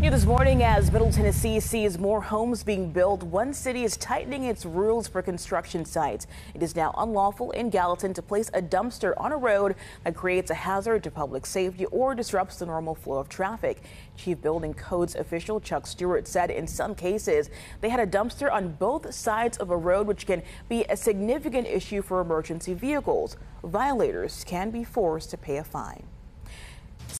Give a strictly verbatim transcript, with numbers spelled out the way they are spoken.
New this morning, as Middle Tennessee sees more homes being built, one city is tightening its rules for construction sites. It is now unlawful in Gallatin to place a dumpster on a road that creates a hazard to public safety or disrupts the normal flow of traffic. Chief Building Codes official Chuck Stewart said in some cases they had a dumpster on both sides of a road, which can be a significant issue for emergency vehicles. Violators can be forced to pay a fine.